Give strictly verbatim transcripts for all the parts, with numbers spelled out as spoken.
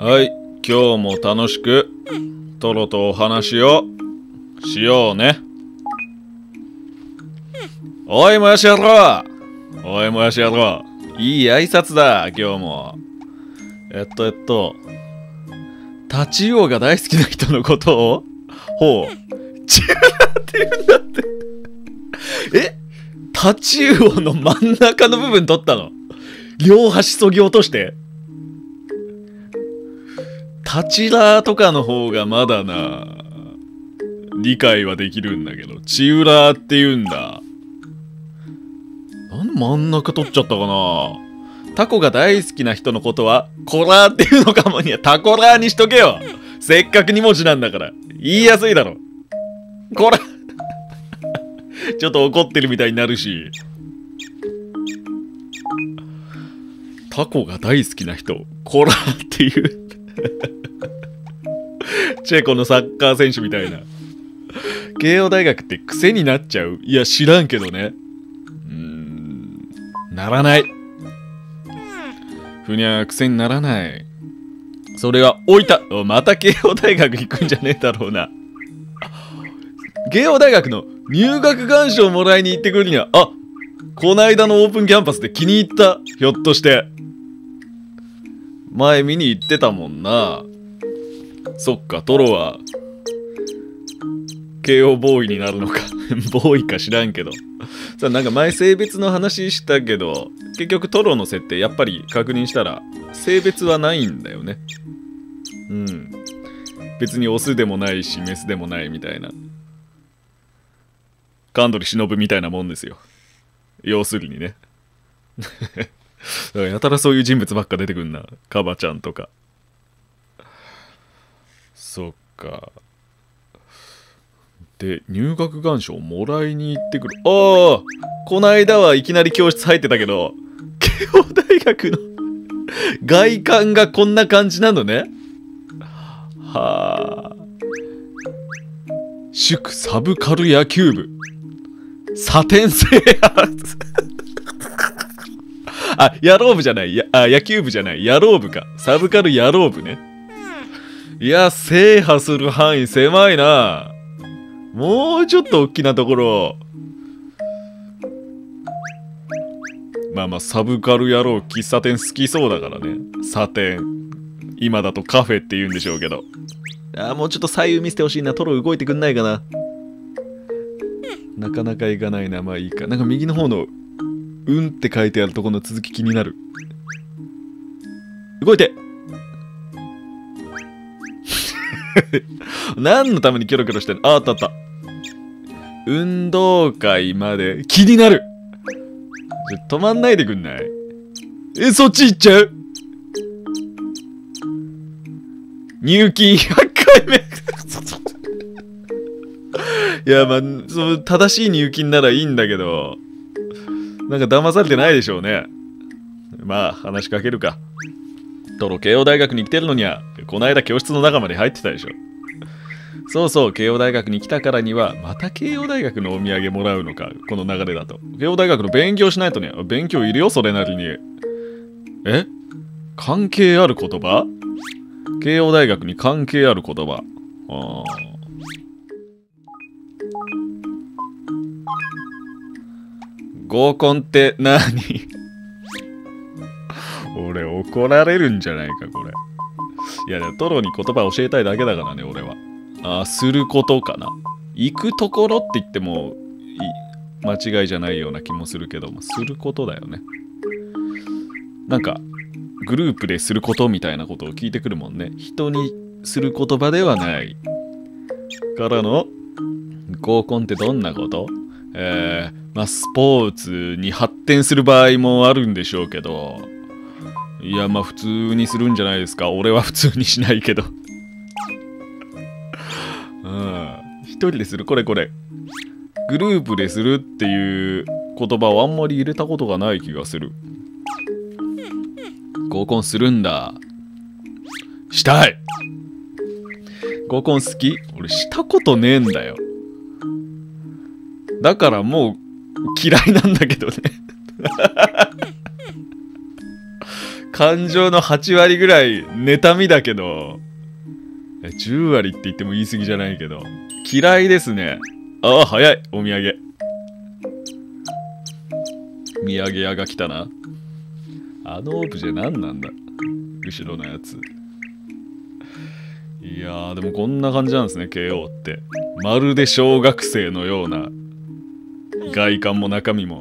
はい、今日も楽しくトロとお話をしようね。おいもやし野郎、おいもやし野郎、いい挨拶だ今日も。えっとえっとタチウオが大好きな人のことをほうチュラって言うんだって。え、タチウオの真ん中の部分取ったの？両端そぎ落として。タチラーとかの方がまだな理解はできるんだけど、チウラーって言うんだ。なんで真ん中取っちゃったかな。タコが大好きな人のことはコラーっていうのかも。にやタコラーにしとけよ。せっかくに文字なんだから言いやすいだろ。コラちょっと怒ってるみたいになるし。タコが大好きな人コラーっていうチェコのサッカー選手みたいな。慶応大学って癖になっちゃう？いや知らんけどね。うーん、ならない。ふにゃ癖にならない。それは置いた。また慶応大学行くんじゃねえだろうな。慶応大学の入学願書をもらいに行ってくるには、あ、こないだのオープンキャンパスで気に入った。ひょっとして前見に行ってたもんな。そっか、トロは慶応ボーイになるのかボーイか知らんけどさ、なんか前性別の話したけど、結局トロの設定やっぱり確認したら性別はないんだよね。うん、別にオスでもないしメスでもないみたいな。神取忍みたいなもんですよ、要するにねやたらそういう人物ばっか出てくんな。カバちゃんとか。そっか。で、入学願書をもらいに行ってくる。ああ、こないだはいきなり教室入ってたけど、慶応大学の外観がこんな感じなのね。はあ。祝サブカル野球部。サテン制圧あ、野郎部じゃない。や、あ、野球部じゃない。野郎部か。サブカル野郎部ね。いや、制覇する範囲狭いな。もうちょっと大きなところ。まあまあ、サブカル野郎、喫茶店好きそうだからね。サテン。今だとカフェって言うんでしょうけど。あ、もうちょっと左右見せてほしいな。トロ動いてくんないかな。なかなかいかないな。まあいいか。なんか右の方のうんって書いてあるところの続き気になる。動いて何のためにキョロキョロしてるの？あ、あったあった。運動会まで気になる。止まんないでくんない？え、そっち行っちゃう？入金ひゃっかいめいや、まあ、その正しい入金ならいいんだけど、なんか騙されてないでしょうね。まあ話しかけるか。トロ慶応大学に来てるのにはこないだ教室の中まで入ってたでしょ。そうそう、慶応大学に来たからにはまた慶応大学のお土産もらうのか。この流れだと慶応大学の勉強しないとね。勉強いるよそれなりに。え、関係ある言葉？慶応大学に関係ある言葉。ああ、合コンって何？俺怒られるんじゃないかこれ。いや、トロに言葉教えたいだけだからね俺は。あ、することかな。行くところって言っても間違いじゃないような気もするけど、することだよね。なんかグループですることみたいなことを聞いてくるもんね。人にする言葉ではないからの合コンってどんなこと？えー、まあスポーツに発展する場合もあるんでしょうけど、いやまあ普通にするんじゃないですか。俺は普通にしないけどうん、一人でする。これこれグループでするっていう言葉をあんまり入れたことがない気がする。合コンするんだ。したい。合コン好き？俺したことねえんだよ。だからもう嫌いなんだけどね感情のはちわりぐらい妬みだけど、じゅうわりって言っても言い過ぎじゃないけど、嫌いですね。ああ、早い。お土産。土産屋が来たな。あのオブジェ何なんだ、後ろのやつ。いやー、でもこんな感じなんですね、ケーオー って。まるで小学生のような外観も中身も。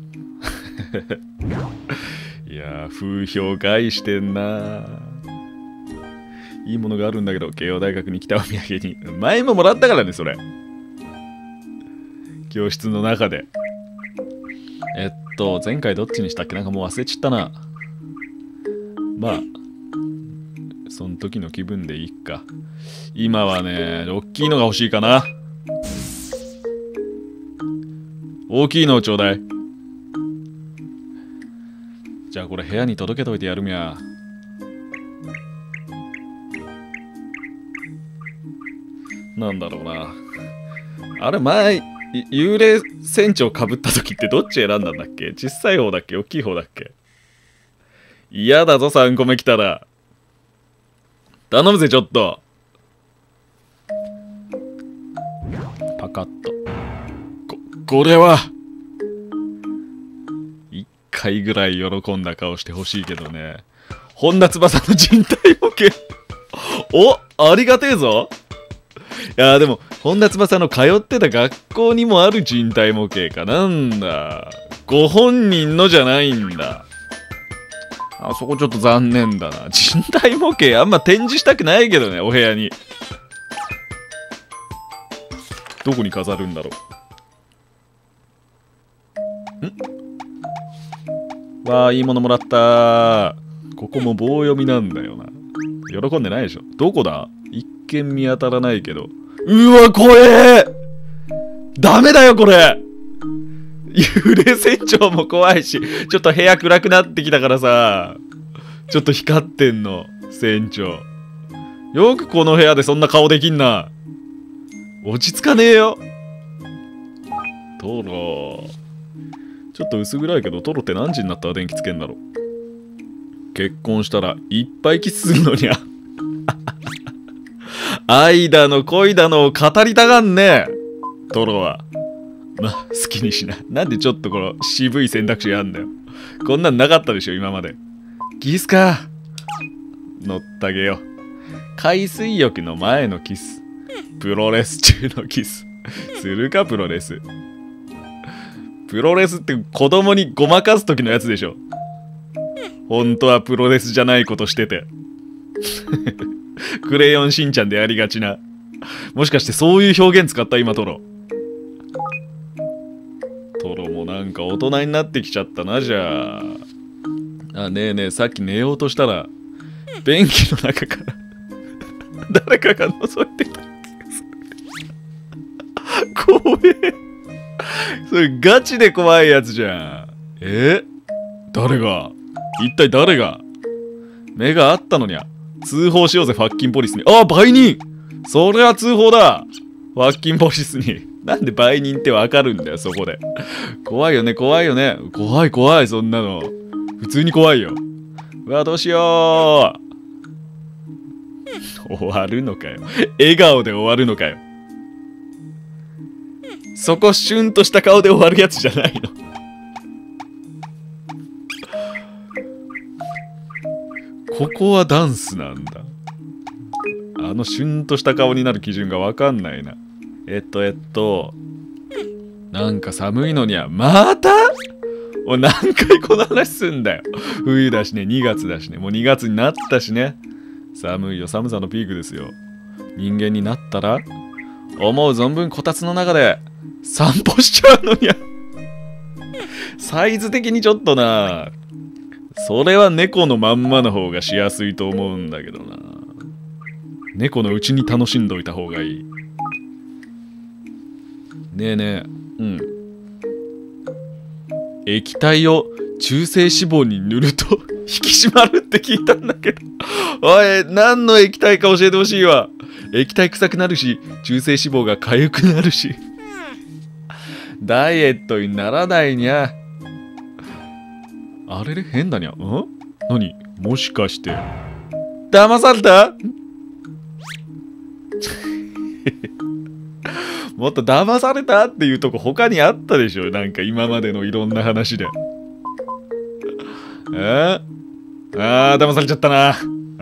いやー、風評害してんな。いいものがあるんだけど、慶応大学に来たお土産に。前ももらったからね、それ。教室の中で。えっと、前回どっちにしたっけ、なんかもう忘れちったな。まあ、その時の気分でいいか。今はね、大きいのが欲しいかな。大きいのをちょうだい。じゃあこれ部屋に届けといてやるみゃ。なんだろうな。あれ前、幽霊船長かぶった時ってどっち選んだんだっけ？小さい方だっけ？大きい方だっけ？嫌だぞ、さんこめ来たら。頼むぜ、ちょっと。パカッと。こ、これは。一回ぐらい喜んだ顔してほしいけどね。本田翼の人体模型。お、ありがてえぞ。いやーでも、本田翼の通ってた学校にもある人体模型かなんだ。ご本人のじゃないんだ。あそこちょっと残念だな。人体模型あんま展示したくないけどね、お部屋に。どこに飾るんだろう。ん？わあ、いいものもらったー。ここも棒読みなんだよな。喜んでないでしょ。どこだ？一見見当たらないけど。うわ、怖えー！ダメだよ、これ！幽霊船長も怖いし、ちょっと部屋暗くなってきたからさ、ちょっと光ってんの、船長。よくこの部屋でそんな顔できんな。落ち着かねえよ。トロ。ちょっと薄暗いけど、トロって何時になったら電気つけんだろ。結婚したらいっぱいキスするのにゃ。愛だの恋だのを語りたがんね。トロは。まあ、好きにしな。なんでちょっとこの渋い選択肢あんだよ。こんなんなかったでしょ、今まで。キスか。乗ったげよ。海水浴の前のキス。プロレス中のキス。するか、プロレス。プロレスって子供にごまかす時のやつでしょ。本当はプロレスじゃないことしてて。クレヨンしんちゃんでやりがちな。もしかしてそういう表現使った今トロ。トロもなんか大人になってきちゃったな、じゃあ。あ、ねえねえ、さっき寝ようとしたら、便器の中から誰かが覗いてた気がする。怖え。それガチで怖いやつじゃん。え？誰が？一体誰が？目があったのにゃ。通報しようぜ、ファッキンポリスに。ああ、売人！それは通報だ！ファッキンポリスに。なんで売人ってわかるんだよ、そこで。怖いよね、怖いよね。怖い怖い、そんなの。普通に怖いよ。うわ、どうしよう。終わるのかよ。笑顔で終わるのかよ。そこシュンとした顔で終わるやつじゃないの。ここはダンスなんだ。あのシュンとした顔になる基準がわかんないな。えっとえっとなんか寒いのにはまたお何回この話すんだよ。冬だしね、にがつだしね、もうにがつになったしね。寒いよ、寒さのピークですよ。人間になったら思う存分こたつの中で散歩しちゃうのにゃ。サイズ的にちょっとな、それは猫のまんまの方がしやすいと思うんだけどな。猫のうちに楽しんどいた方がいい。ねえねえ、うん。液体を中性脂肪に塗ると引き締まるって聞いたんだけど。おい、何の液体か教えてほしいわ。液体臭くなるし、中性脂肪が痒くなるし。ダイエットにならないにゃ。あれれ変だにゃ。ん？ 何もしかして騙されたもっと騙されたっていうとこ他にあったでしょ。なんか今までのいろんな話で。えー、あー騙されちゃったな。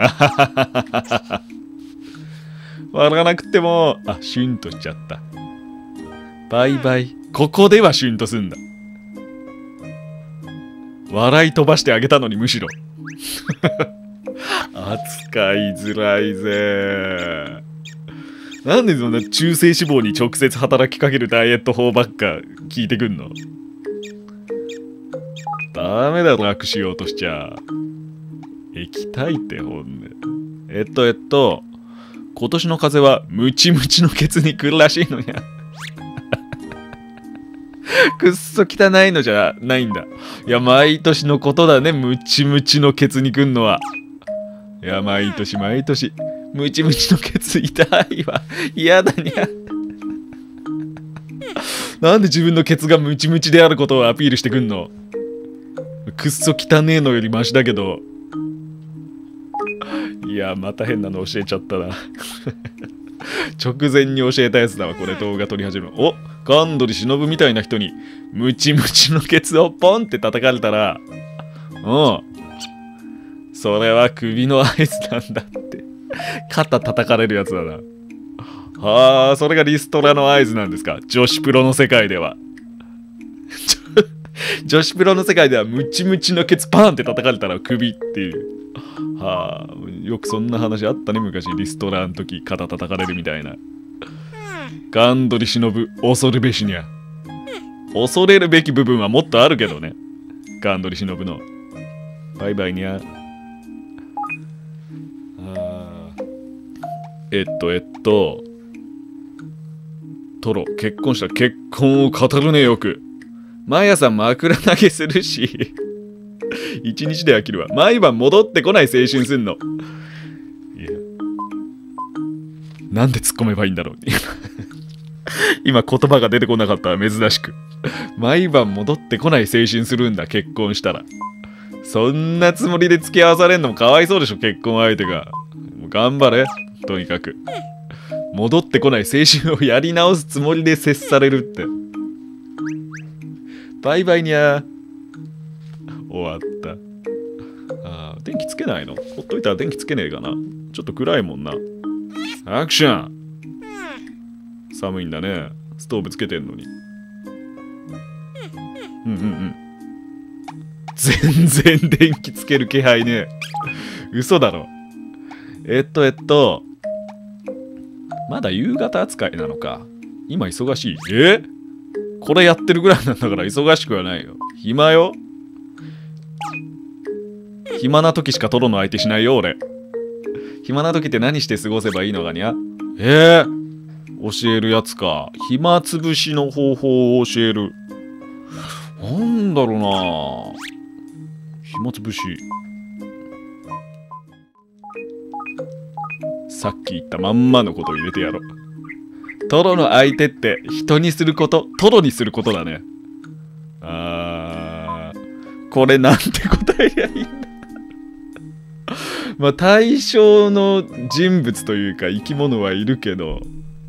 笑わなくても、あ、シュンとしちゃった。バイバイ。ここではシュンとすんだ。笑い飛ばしてあげたのにむしろ。扱いづらいぜ。なんでそんな中性脂肪に直接働きかけるダイエット法ばっか聞いてくんの？ダメだろ、楽しようとしちゃ。液体ってほんで。えっとえっと、今年の風はムチムチのケツに来るらしいのや。くっそ汚いのじゃないんだ。いや、毎年のことだね、ムチムチのケツに来んのは。いや、毎年毎年。ムチムチのケツ痛いわ。嫌だにゃ。なんで自分のケツがムチムチであることをアピールしてくんの？くっそ汚ねえのよりマシだけど。いや、また変なの教えちゃったな。直前に教えたやつだわ、これ動画撮り始める。お、神取忍みたいな人にムチムチのケツをポンって叩かれたら、うん。それは首の合図なんだって。肩叩かれるやつだな。はあ、それがリストラの合図なんですか。女子プロの世界では。女子プロの世界ではムチムチのケツパーンって叩かれたら首っていう。はあ、よくそんな話あったね、昔。リストラの時肩叩かれるみたいな。神取忍、恐るべしにゃ。恐れるべき部分はもっとあるけどね。神取忍の。バイバイにゃ。えっとえっとトロ結婚したら結婚を語るね。よく毎朝枕投げするし一日で飽きるわ。毎晩戻ってこない青春すんの。いや、なんで突っ込めばいいんだろう。今言葉が出てこなかったわ、珍しく。毎晩戻ってこない青春するんだ、結婚したら。そんなつもりで付き合わされんのもかわいそうでしょ、結婚相手が。もう頑張れ、とにかく。戻ってこない青春をやり直すつもりで接されるって。バイバイにゃー。終わった。あー、電気つけないの？ほっといたら電気つけねえかな。ちょっと暗いもんな。アクション。寒いんだね。ストーブつけてんのに。うんうんうん。全然電気つける気配ね。嘘だろ。えっとえっと。まだ夕方扱いなのか。今忙しい。え？これやってるぐらいなんだから忙しくはないよ。暇よ。暇な時しかトロの相手しないよ、俺。暇な時って何して過ごせばいいのかにゃ？えー、教えるやつか。暇つぶしの方法を教える。なんだろうな。暇つぶし。さっき言ったまんまのことを入れてやろう。トロの相手って人にすること、トロにすることだね。あー、これなんて答えりゃいいんだ。まあ対象の人物というか生き物はいるけど、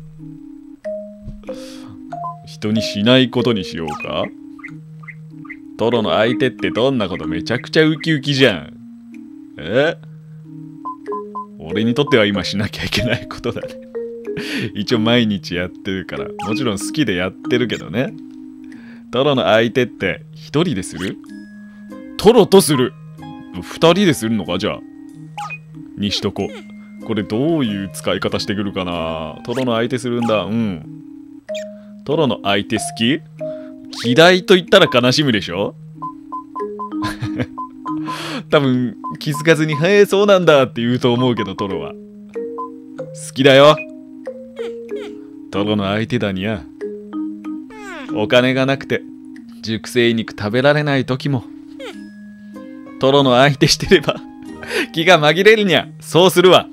人にしないことにしようか。トロの相手ってどんなこと？めちゃくちゃウキウキじゃん。え？俺にとっては今しなきゃいけないことだね。一応毎日やってるから、もちろん好きでやってるけどね。トロの相手って一人でする？トロとする。二人でするのか、じゃあ。にしとこ。これどういう使い方してくるかな。トロの相手するんだ。うん。トロの相手好き？嫌いと言ったら悲しむでしょ。多分気づかずに「へえそうなんだ」って言うと思うけど、トロは好きだよ。トロの相手だにゃ。お金がなくて熟成肉食べられない時もトロの相手してれば気が紛れるにゃ。そうするわ。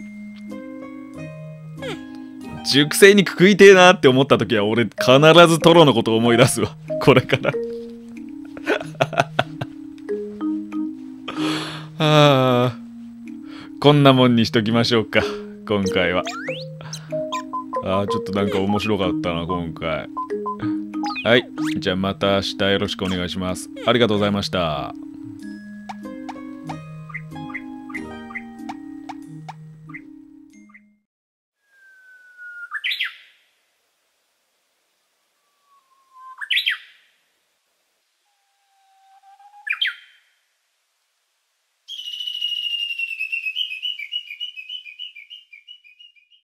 熟成肉食いてえなって思った時は俺必ずトロのことを思い出すわ、これから。 あこんなもんにしときましょうか、今回は。ああ、ちょっとなんか面白かったな、今回。はい、じゃあまた明日よろしくお願いします。ありがとうございました。